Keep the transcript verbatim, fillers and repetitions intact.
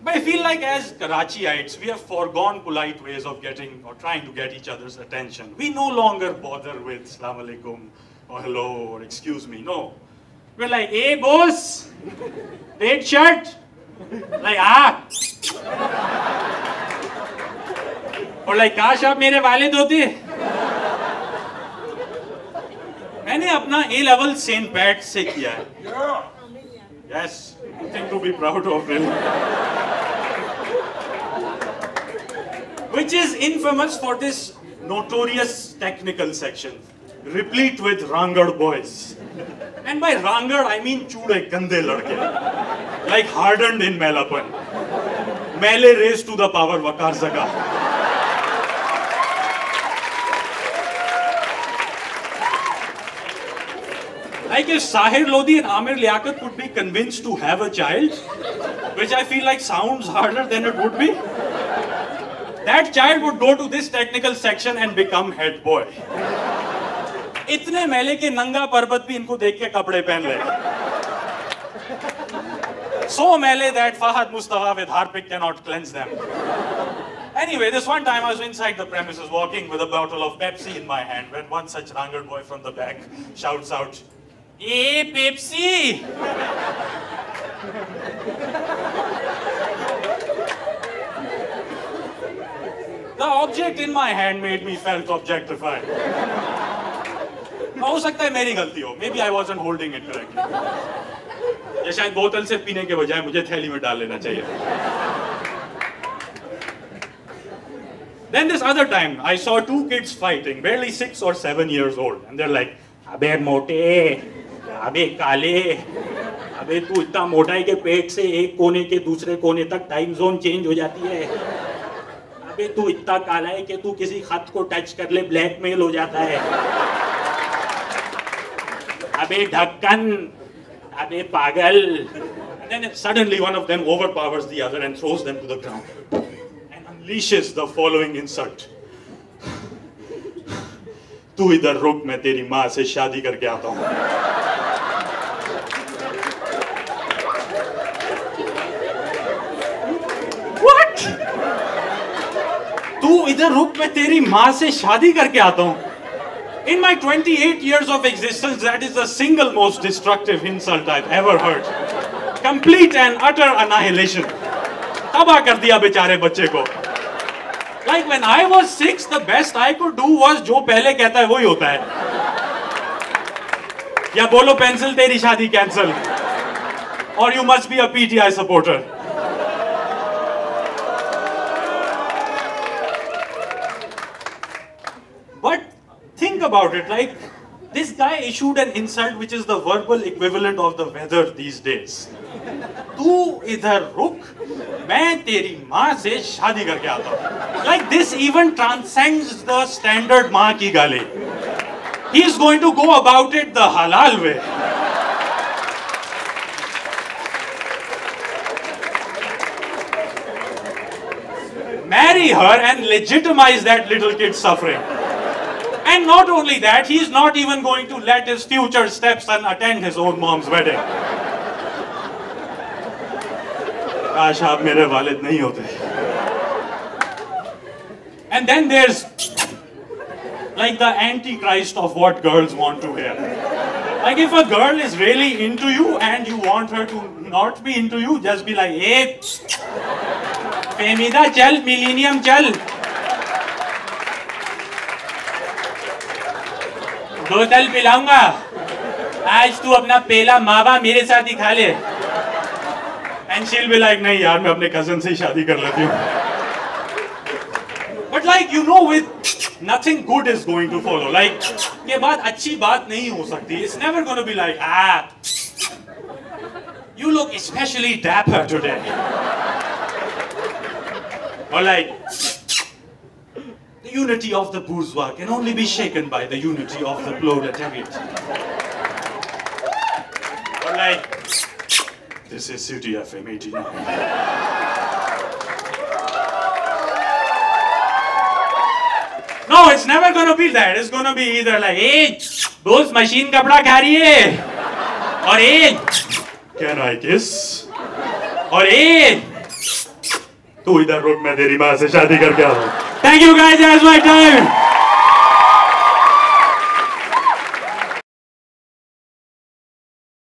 But I feel like as Karachiites, we have foregone polite ways of getting or trying to get each other's attention. We no longer bother with Assalamu alaikum or hello or excuse me. No. We're like, hey boss, red shirt. Like, ah. Or like, काश आप मेरे वालिद होते. मैंने अपना A level Saint Pat से किया है. Yes, nothing to be proud of really. Which is infamous for this notorious technical section, replete with rangad boys. And by rangad, I mean chude gande ladke, like hardened in melapan. Mele raised to the power Wakar Zaga. Like if Sahir Lodi and Amir Liaquat could be convinced to have a child, which I feel like sounds harder than it would be, that child would go to this technical section and become head boy. इतने मेले के नंगा पर्वत भी इनको देख के कपड़े पहन ले. So मेले that Fahad Mustafa with Harpic cannot cleanse them. Anyway, this one time I was inside the premises walking with a bottle of Pepsi in my hand when one such rangad boy from the back shouts out, "Hey, Pepsi!" The object in my hand made me felt objectified. हो सकता है मेरी गलती हो. Maybe I wasn't holding it correctly. या शायद बोतल से पीने के बजाय मुझे थैली में डाल लेना चाहिए. Then this other time, I saw two kids fighting, barely six or seven years old, and they're like, "अबे मोटे, अबे काले, अबे तू इतना मोटा है कि पेट से एक कोने के दूसरे कोने तक टाइम जोन चेंज हो जाती है. अबे तू इतना काला है कि तू किसी खत को टच कर ले ब्लैकमेल हो जाता है. अबे ढक्कन, अबे पागल." And then suddenly one of them overpowers the other and throws them to the ground and unleashes the following insult. "तू इधर रुक, मैं तेरी माँ से शादी करके आता हूँ." What? तू इधर रुक, मैं तेरी माँ से शादी करके आता हूँ. In my twenty-eight years of existence, that is the single most destructive insult I've ever heard. Complete and utter annihilation. तबाह कर दिया बेचारे बच्चे को. Like when I was six, the best I could do was जो पहले कहता है वही होता है. या बोलो पेंसिल तेरी शादी cancel. Or you must be a P T I supporter. But think about it, like this guy issued an insult which is the verbal equivalent of the weather these days. "तू इधर रुक, मैं तेरी माँ से शादी करके आता हूँ." Like this even transcends the standard माँ की गाली. He's going to go about it the halal way. Marry her and legitimize that little kid's suffering. And not only that, he's not even going to let his future stepson attend his own mom's wedding. काश आप मेरे वालिद नहीं होते. And then there's like the antichrist of what girls want to hear. Like if a girl is really into you and you want her to not be into you, just be like, "Hey, Femida chal, millennium chal. बोतल पिलाऊंगा. आज तू अपना पेला मावा मेरे साथ ही खा ले." And she'll be like, "नहीं यार, मैं अपने cousin से ही शादी कर लेती हूँ." But like you know, with nothing good is going to follow. Like ये बात अच्छी बात नहीं हो सकती. It's never going to be like, "Ah, you look especially dapper today." Or like, "The unity of the bourgeois can only be shaken by the unity of the proletariat." Or like, "This is City F M eighty-nine." No, it's never going to be that. It's going to be either like, "Hey, those machine kapda kha rahi hai," or "Hey, can I kiss?" or "Hey, तू इधर रुक, मैं तेरी माँ से शादी करके आ रहा हूँ. Thank you guys, that's my time.